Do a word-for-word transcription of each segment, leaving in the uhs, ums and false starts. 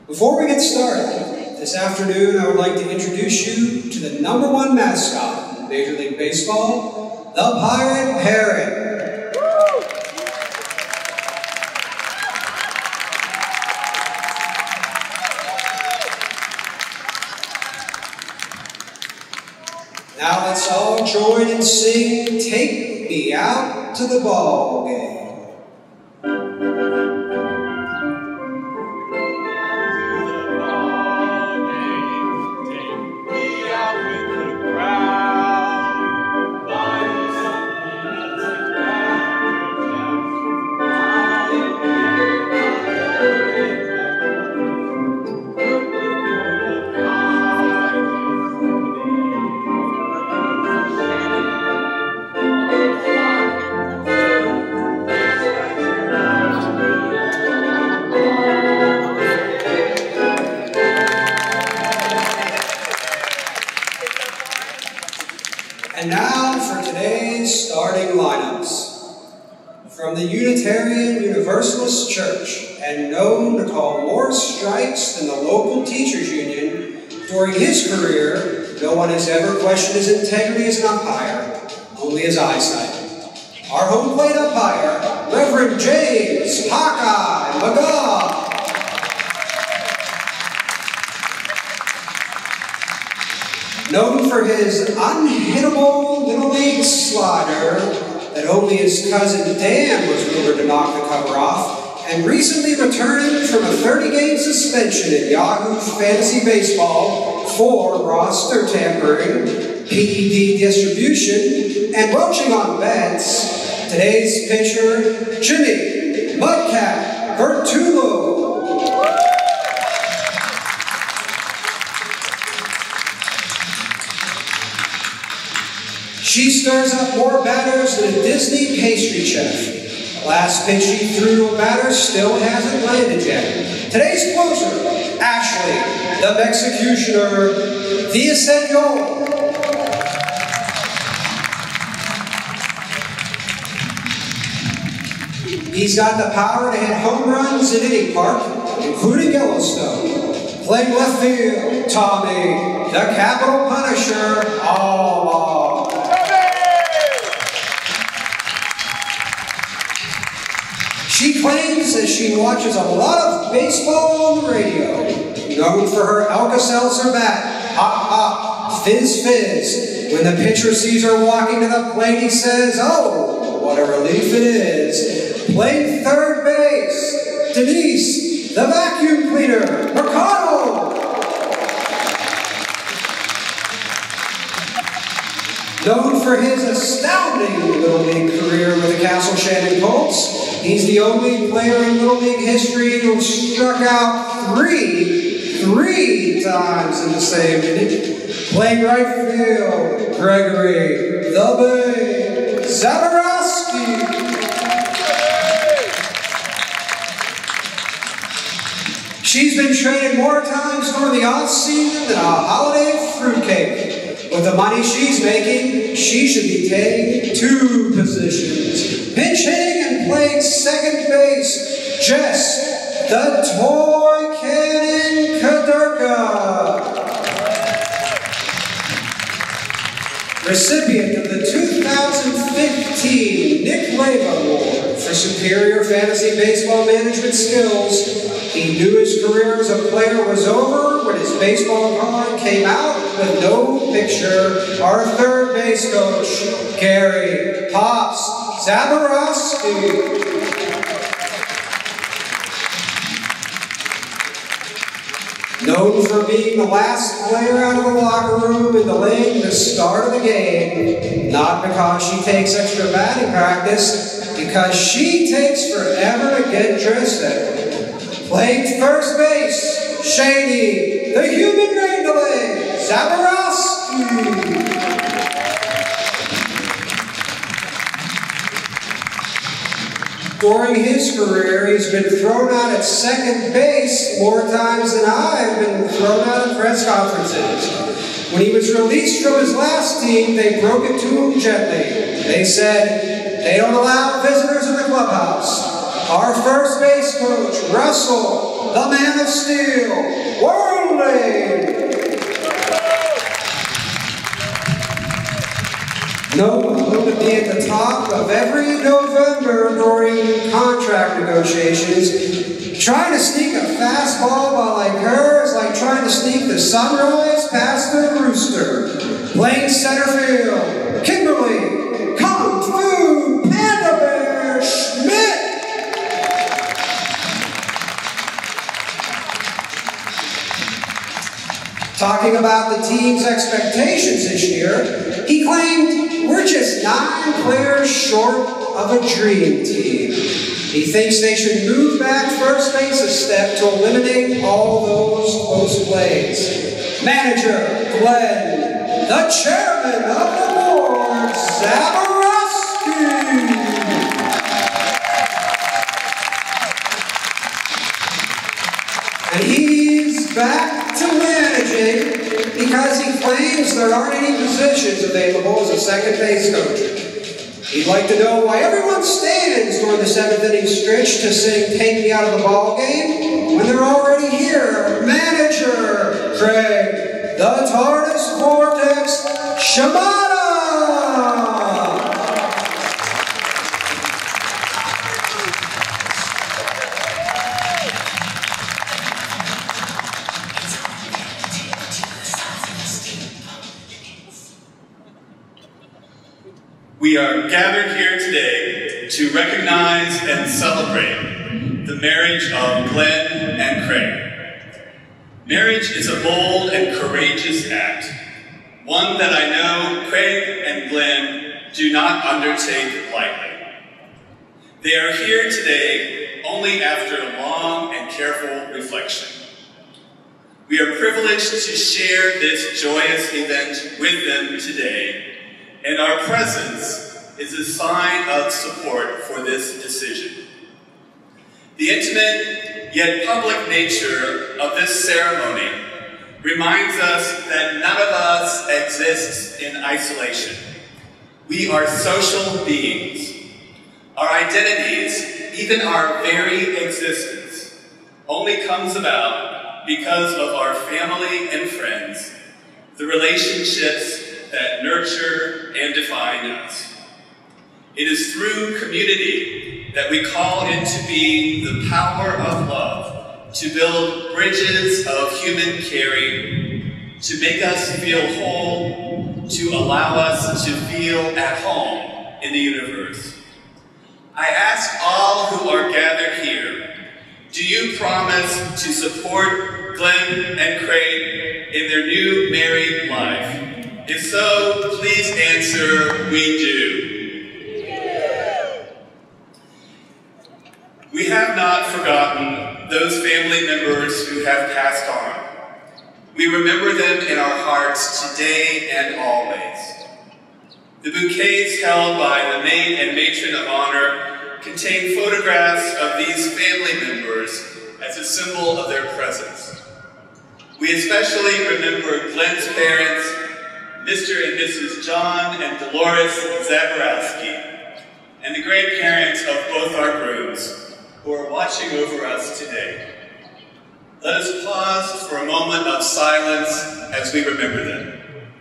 Before we get started, this afternoon I would like to introduce you to the number one mascot in Major League Baseball, the Pirate Parrot. Now let's all join and sing "Take Me Out to the Ball Game." And now for today's starting lineups. From the Unitarian Universalist Church, and known to call more strikes than the local teachers union, during his career, no one has ever questioned his integrity as an umpire, only his eyesight. Our home plate umpire, Reverend James Hawkeye Magaw. Known for his unhittable Little League slider that only his cousin Dan was rumored to knock the cover off, and recently returning from a thirty-game suspension in Yahoo Fantasy Baseball for roster tampering, P E D distribution, and roaching on bets, today's pitcher, Jimmy Mudcat Vertullo. She stirs up more batters than a Disney pastry chef. The last pitch she threw to a batter still hasn't landed yet. Today's closer, Ashley, the Mexicutioner, Villasenor. He's got the power to hit home runs in any park, including Yellowstone. Playing left field, Tommy, the Capital Punisher, Allebach. She claims that she watches a lot of baseball on the radio, known for her Alka-Seltzer bat, hop, hop, fizz, fizz. When the pitcher sees her walking to the plate, he says, "Oh, what a relief it is." Playing third base, Denise, the vacuum cleaner, McConnell. Known for his astounding Little League career with the Castle Shannon Colts, he's the only player in Little League history who struck out three, three times in the same inning. Playing right field, Gregory, the Maid, Zaborowski. She's been traded more times during the off-season than a holiday fruitcake. With the money she's making, she should be taking two positions. Pinch hitting and playing second base, Jess, the toy cannon Kaderka. Recipient of the two thousand fifteen Nick Leva Award for superior fantasy baseball management skills. He knew his career as a player was over when his baseball card came out with no picture. Our third base coach, Gary Pops Zaborowski. Known for being the last player out of the locker room and delaying the start of the game, not because she takes extra batting practice, because she takes forever to get dressed at. Playing first base, Shayne, the human rain delay, Zaborowski. During his career, he's been thrown out at second base more times than I've been thrown out at press conferences. When he was released from his last team, they broke it to him gently. They said, "They don't allow visitors in the clubhouse." Our first base coach, Russell, the Man of Steel, Werling. Known to be at the top of every November during contract negotiations, trying to sneak a fastball by like her is like trying to sneak the sunrise past the rooster. Playing center field, Kimberly, Kung Fu Panda Bear Schmidt. Talking about the team's expectations this year, he claimed, we're just nine players short of a dream team. He thinks they should move back first base a step to eliminate all those close plays. Manager Glenn, the chairman of the board, Zaborowski. And he's back to managing because he claims there aren't any positions available as a second base coach. He'd like to know why everyone stands during the seventh inning stretch to sing "Take Me Out of the Ball Game" when they're already here. Manager Craig, the TARDIS Vortex, Shymatta. We are gathered here today to recognize and celebrate the marriage of Glenn and Craig. Marriage is a bold and courageous act, one that I know Craig and Glenn do not undertake lightly. They are here today only after long and careful reflection. We are privileged to share this joyous event with them today, and our presence is a sign of support for this decision. The intimate yet public nature of this ceremony reminds us that none of us exists in isolation. We are social beings. Our identities, even our very existence, only comes about because of our family and friends, the relationships that nurture and define us. It is through community that we call into being the power of love to build bridges of human caring, to make us feel whole, to allow us to feel at home in the universe. I ask all who are gathered here, do you promise to support Glenn and Craig in their new married life? If so, please answer, we do. Yeah. We have not forgotten those family members who have passed on. We remember them in our hearts today and always. The bouquets held by the Maid and Matron of Honor contain photographs of these family members as a symbol of their presence. We especially remember Glenn's parents, Mister and Missus John and Dolores Zaborowski, and the great parents of both our grooms, who are watching over us today. Let us pause for a moment of silence as we remember them.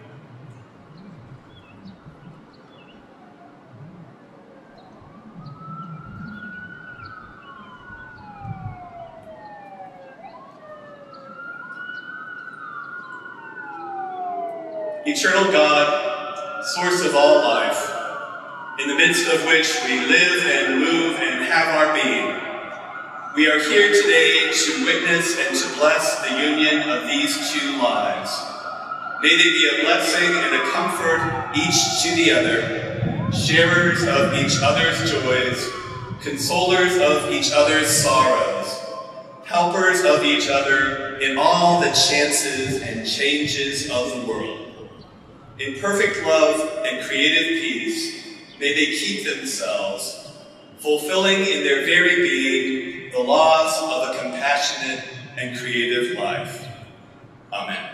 Eternal God, source of all life, in the midst of which we live and move and have our being, we are here today to witness and to bless the union of these two lives. May they be a blessing and a comfort each to the other, sharers of each other's joys, consolers of each other's sorrows, helpers of each other in all the chances and changes of the world. In perfect love and creative peace, may they keep themselves, fulfilling in their very being the laws of a compassionate and creative life. Amen.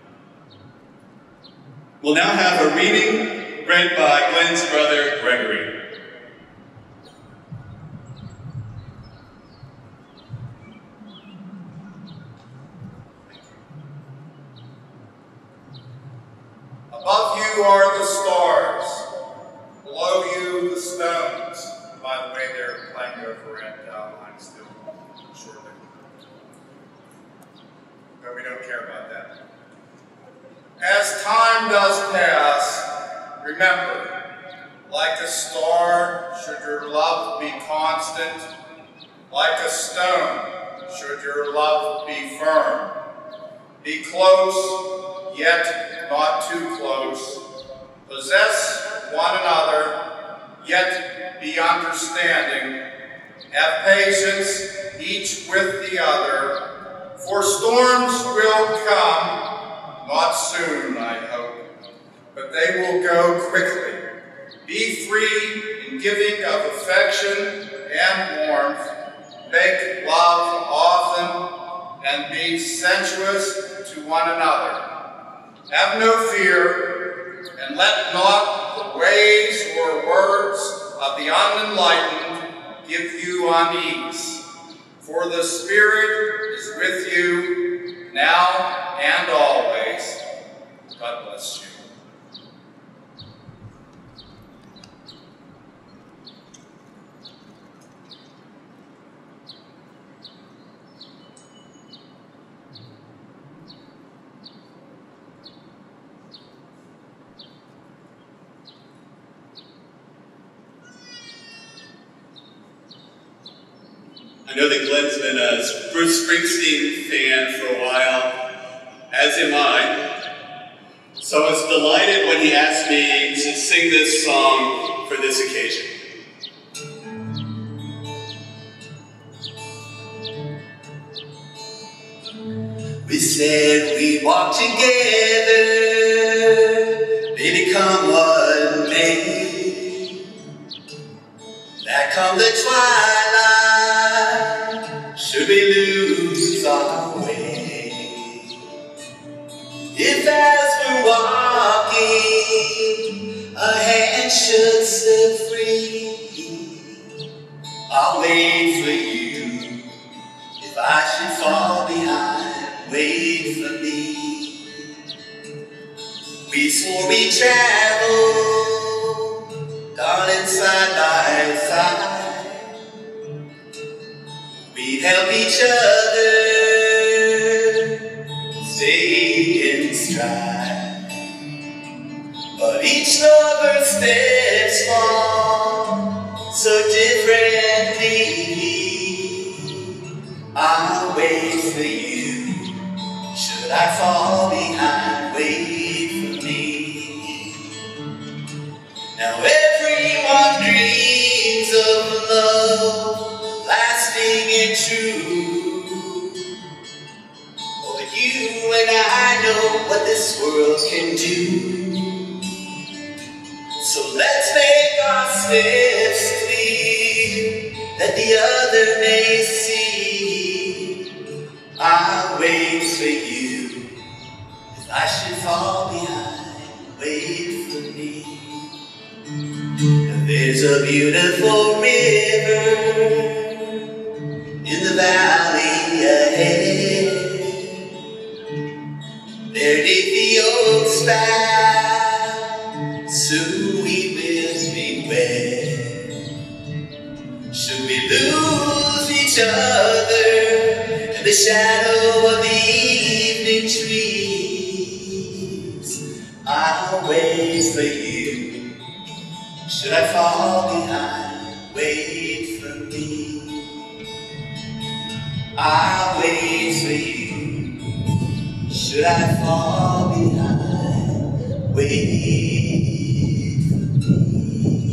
We'll now have a reading read by Glenn's brother, Gregory. Above you are the stars. Below you, the stones. By the way, they're playing over at uh, Line Still shortly. But we don't care about that. As time does pass, remember, like a star, should your love be constant. Like a stone, should your love be firm. Be close, yet not too close. Possess one another, yet be understanding. Have patience, each with the other. For storms will come, not soon, I hope, but they will go quickly. Be free in giving of affection and warmth. Make love often, and be sensuous to one another. Have no fear, and let not the ways or words of the unenlightened give you unease. For the Spirit is with you, now and always. God bless you. I know that Glenn's been a Bruce Springsteen fan for a while, as am I. So I was delighted when he asked me to sing this song for this occasion. We said we'd walk together, baby, come what may. That come the twilight, should we lose our way? If as we're walking, a hand should slip free, I'll wait for you. If I should fall behind, wait for me. We swore we'd travel, darling, side by side. We'd help each other stay in stride. But each lover steps on so differently. I'll wait for you. Should I fall behind, wait for me. Now everyone dreams of love lasting and true. Oh, but you and I know what this world can do. So let's make our steps clear, that the other may see. I'll wait for you. If I should fall behind, wait for me. Now there's a beautiful river in the valley ahead. There neath the oaks bough, soon we will be wed. Should we lose each other in the shadow of the evening trees, I'll wait for you. Should I fall behind, wait for me. I'll wait for you. Should I fall behind, wait for me.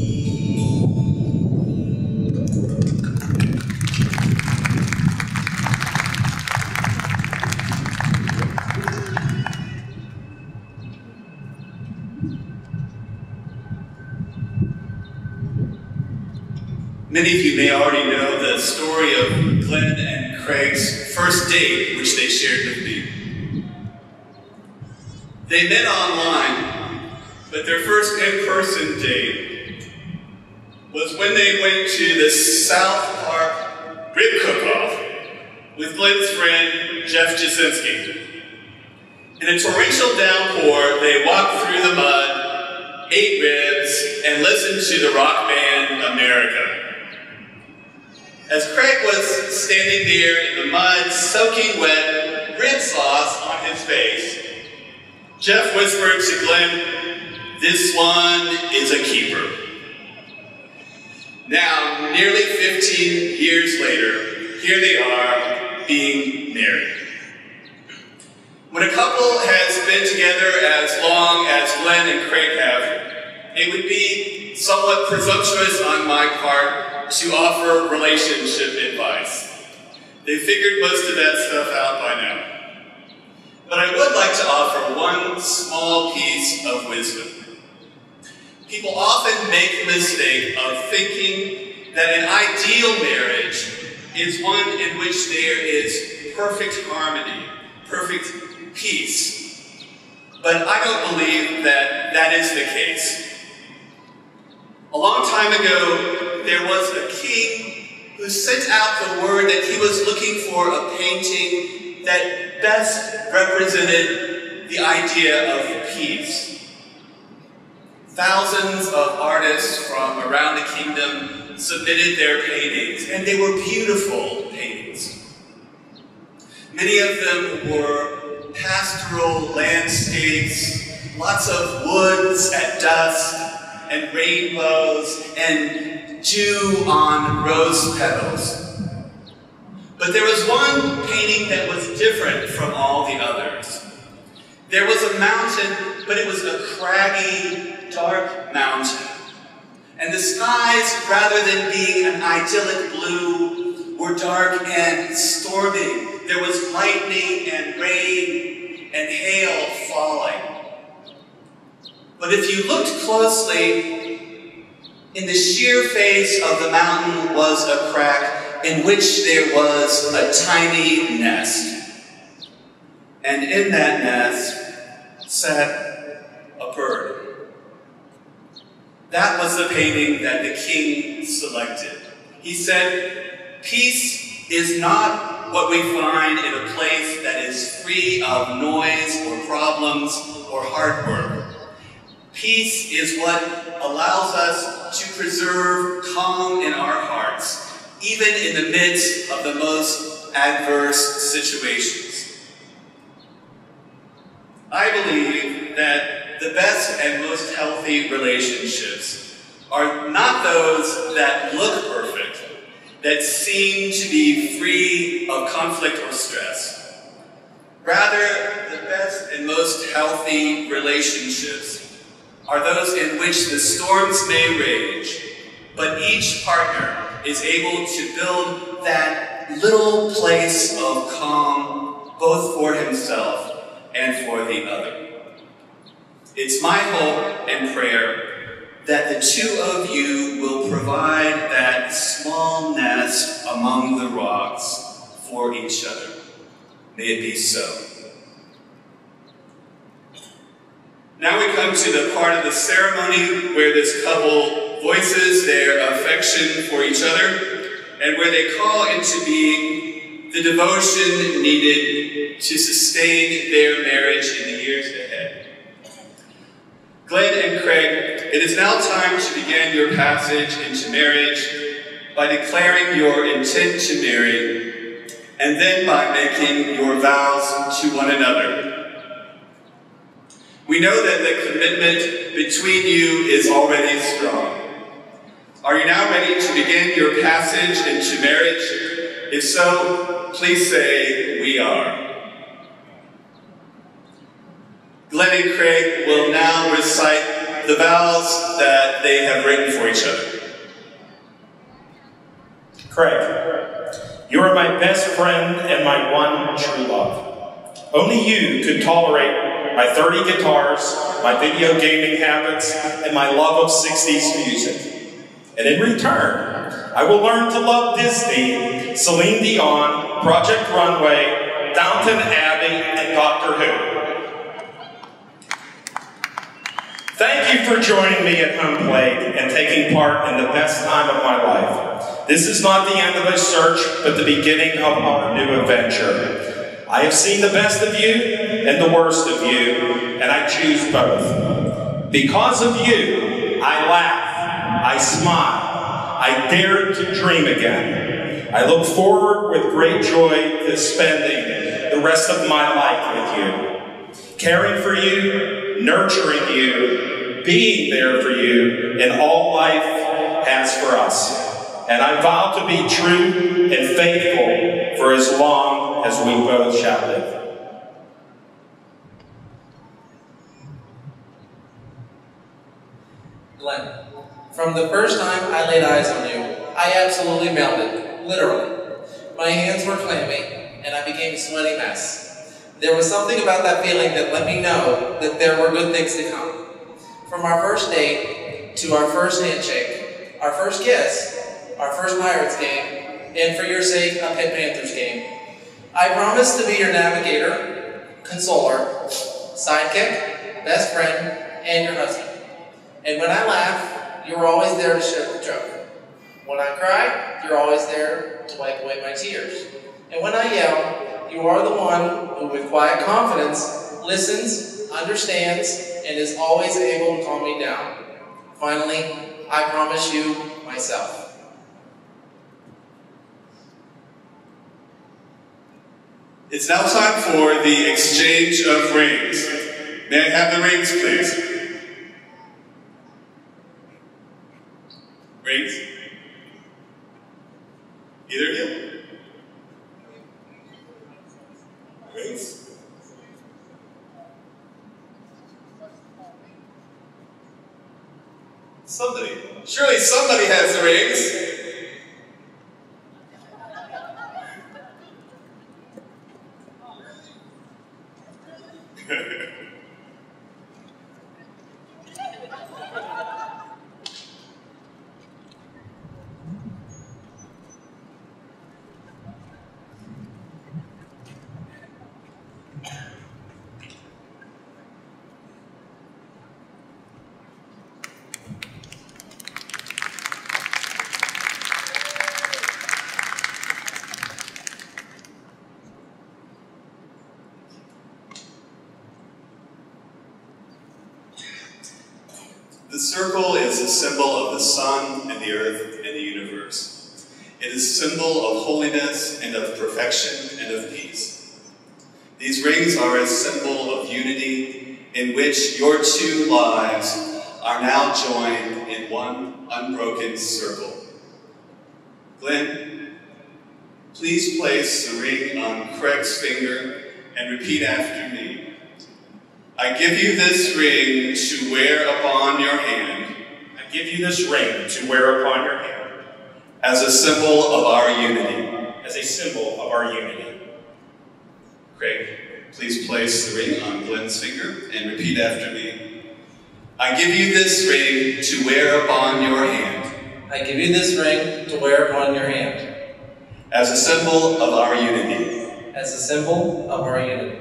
Many of you may already know the story of Glenn and Craig's first date, which they shared with me. They met online, but their first in-person date was when they went to the South Park Rib Cook-Off with Glenn's friend, Jeff Jasinski. In a torrential downpour, they walked through the mud, ate ribs, and listened to the rock band America. As Craig was standing there in the mud, soaking wet rib sauce on his face, Jeff whispered to Glenn, "This one is a keeper." Now, nearly fifteen years later, here they are, being married. When a couple has been together as long as Glenn and Craig have, it would be somewhat presumptuous on my part to offer relationship advice. They figured most of that stuff out by now. But I would like to offer one small piece of wisdom. People often make the mistake of thinking that an ideal marriage is one in which there is perfect harmony, perfect peace. But I don't believe that that is the case. A long time ago, there was a king who sent out the word that he was looking for a painting that best represented the idea of peace. Thousands of artists from around the kingdom submitted their paintings, and they were beautiful paintings. Many of them were pastoral landscapes, lots of woods at dusk, and rainbows, and dew on rose petals. But there was one painting that was different from all the others. There was a mountain, but it was a craggy, dark mountain. And the skies, rather than being an idyllic blue, were dark and stormy. There was lightning and rain and hail falling. But if you looked closely, in the sheer face of the mountain was a crack in which there was a tiny nest. And in that nest sat a bird. That was the painting that the king selected. He said, "Peace is not what we find in a place that is free of noise or problems or hard work. Peace is what allows us to preserve calm in our hearts, even in the midst of the most adverse situations." I believe that the best and most healthy relationships are not those that look perfect, that seem to be free of conflict or stress. Rather, the best and most healthy relationships are those in which the storms may rage, but each partner is able to build that little place of calm, both for himself and for the other. It's my hope and prayer that the two of you will provide that small nest among the rocks for each other. May it be so. Now we come to the part of the ceremony where this couple voices their affection for each other and where they call into being the devotion needed to sustain their marriage in the years ahead. Glenn and Craig, it is now time to begin your passage into marriage by declaring your intent to marry and then by making your vows to one another. We know that the commitment between you is already strong. Are you now ready to begin your passage into marriage? If so, please say, "We are." Glenn and Craig will now recite the vows that they have written for each other. Craig, you are my best friend and my one true love. Only you could tolerate my thirty guitars, my video gaming habits, and my love of sixties music. And in return, I will learn to love Disney, Celine Dion, Project Runway, Downton Abbey, and Doctor Who. Thank you for joining me at home plate and taking part in the best time of my life. This is not the end of a search, but the beginning of our new adventure. I have seen the best of you and the worst of you, and I choose both. Because of you, I laugh, I smile, I dare to dream again. I look forward with great joy to spending the rest of my life with you, caring for you, nurturing you, being there for you in all life has for us. And I vow to be true and faithful for as long as we both shall live. Glenn, from the first time I laid eyes on you, I absolutely melted, literally. My hands were clammy, and I became a sweaty mess. There was something about that feeling that let me know that there were good things to come. From our first date, to our first handshake, our first kiss, our first Pirates game, and for your sake, a Pitt Panthers game. I promise to be your navigator, consoler, sidekick, best friend, and your husband. And when I laugh, you're always there to share the joke. When I cry, you're always there to wipe away my tears. And when I yell, you are the one who, with quiet confidence, listens, understands, and is always able to calm me down. Finally, I promise you myself. It's now time for the exchange of rings. May I have the rings, please? Rings? Either of you? Rings? Somebody. Surely somebody has the rings. The circle is a symbol of the sun and the earth and the universe. It is a symbol of holiness and of perfection and of peace. These rings are a symbol of unity in which your two lives are now joined in one unbroken circle. Glenn, please place the ring on Craig's finger and repeat after me. I give you this ring to wear upon your hand. I give you this ring to wear upon your hand. As a symbol of our unity. As a symbol of our unity. Craig, please place the ring on Glenn's finger and repeat after me. I give you this ring to wear upon your hand. I give you this ring to wear upon your hand. As a symbol of our unity. As a symbol of our unity.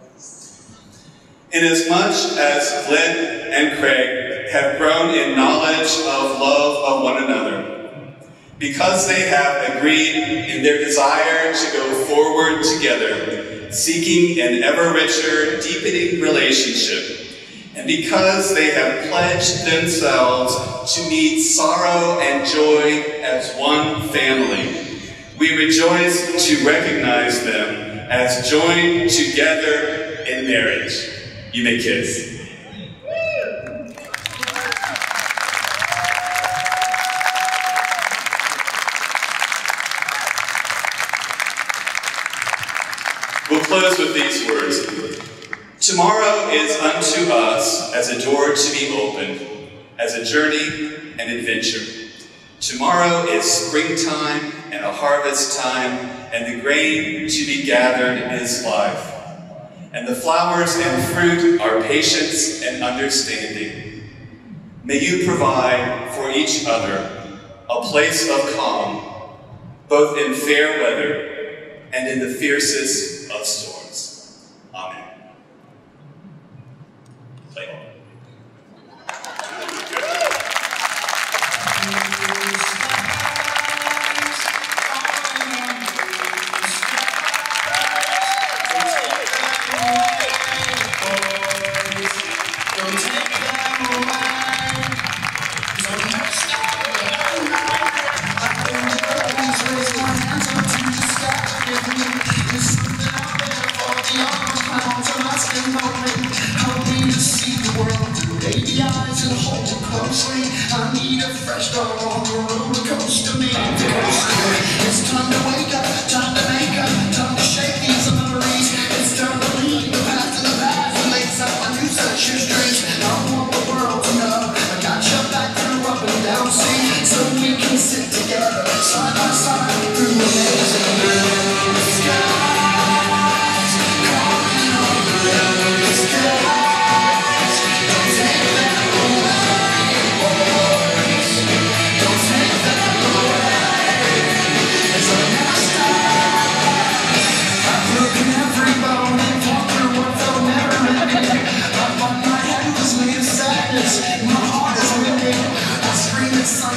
Inasmuch as Glenn and Craig have grown in knowledge of love of one another, because they have agreed in their desire to go forward together, seeking an ever richer, deepening relationship, and because they have pledged themselves to meet sorrow and joy as one family, we rejoice to recognize them as joined together in marriage. You may kiss. We'll close with these words. Tomorrow is unto us as a door to be opened, as a journey and adventure. Tomorrow is springtime and a harvest time, and the grain to be gathered is life. And the flowers and fruit are patience and understanding. May you provide for each other a place of calm, both in fair weather and in the fiercest of storms. Amen. Play on.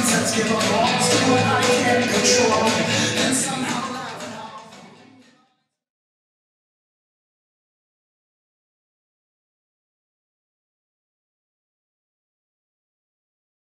Let's give a pause to what I can't control.